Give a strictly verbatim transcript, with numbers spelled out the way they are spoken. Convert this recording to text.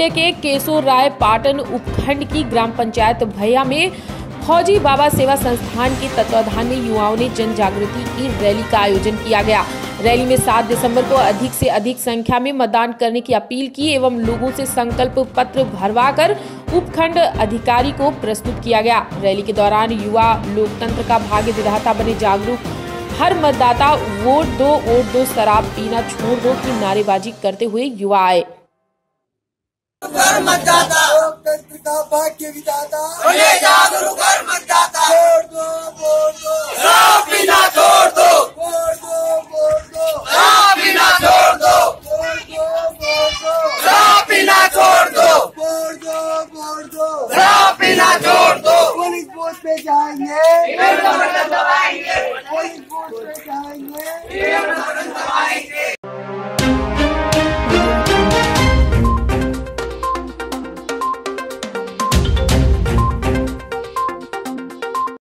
जिले के केशोर राय पाटन उपखंड की ग्राम पंचायत भैया में फौजी बाबा सेवा संस्थान के तत्वाधान में युवाओं ने जन जागृति की रैली का आयोजन किया गया। रैली में सात दिसंबर को अधिक से अधिक संख्या में मतदान करने की अपील की एवं लोगों से संकल्प पत्र भरवाकर उपखंड अधिकारी को प्रस्तुत किया गया। रैली के दौरान युवा लोकतंत्र का भाग्य विधाता बने जागरूक, हर मतदाता वोट दो वोट दो, शराब पीना छोड़ दो की नारेबाजी करते हुए युवा आए। लोकतंत्र का भाग्य विधाता